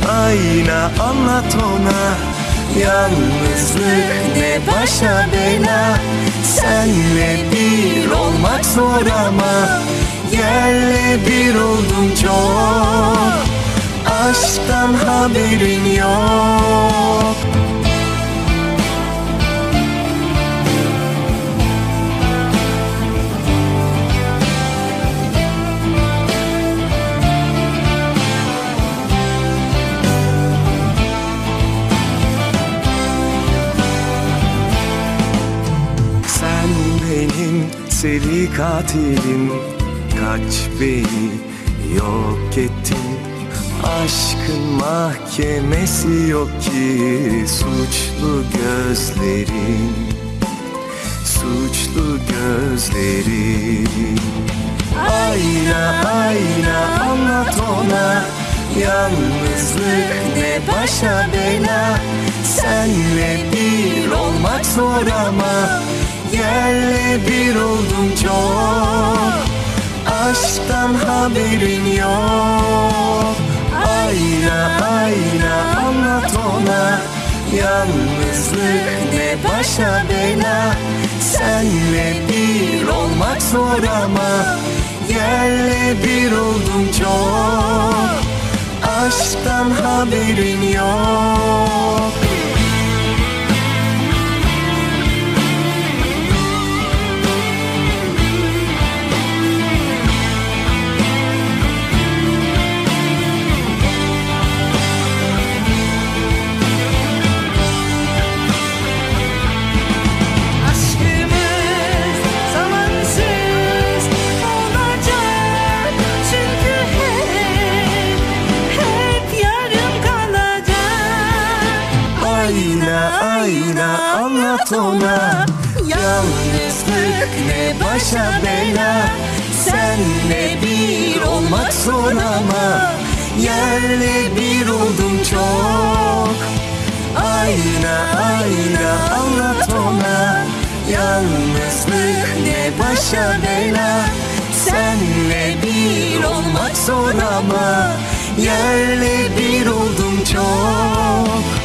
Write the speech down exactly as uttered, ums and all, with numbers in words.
ayna anlat ona. Yalnızlık ne başa bela, senle bir olmak zor ama yerle bir oldum çok. Aşktan haberin yok. Benim seri katilim, kaç beni yok ettin. Aşkın mahkemesi yok ki, suçlu gözlerin, suçlu gözlerin. Ayna ayna anlat ona, yalnızlık ne başa bela, senle bir olmak zor ama yerle bir oldum çok. Aşktan haberin yok. Ayna ayna anlat ona, yalnızlık ne başa bela, senle bir olmak zor ama yerle bir oldum çok. Aşktan haberin yok. Ayna ayna anlat ona, yalnızlık ne başa bela, senle bir olmak zor ama yerle bir oldum çok. Ayna ayna anlat ona, yalnızlık ne başa bela, senle bir olmak zor ama yerle bir oldum çok.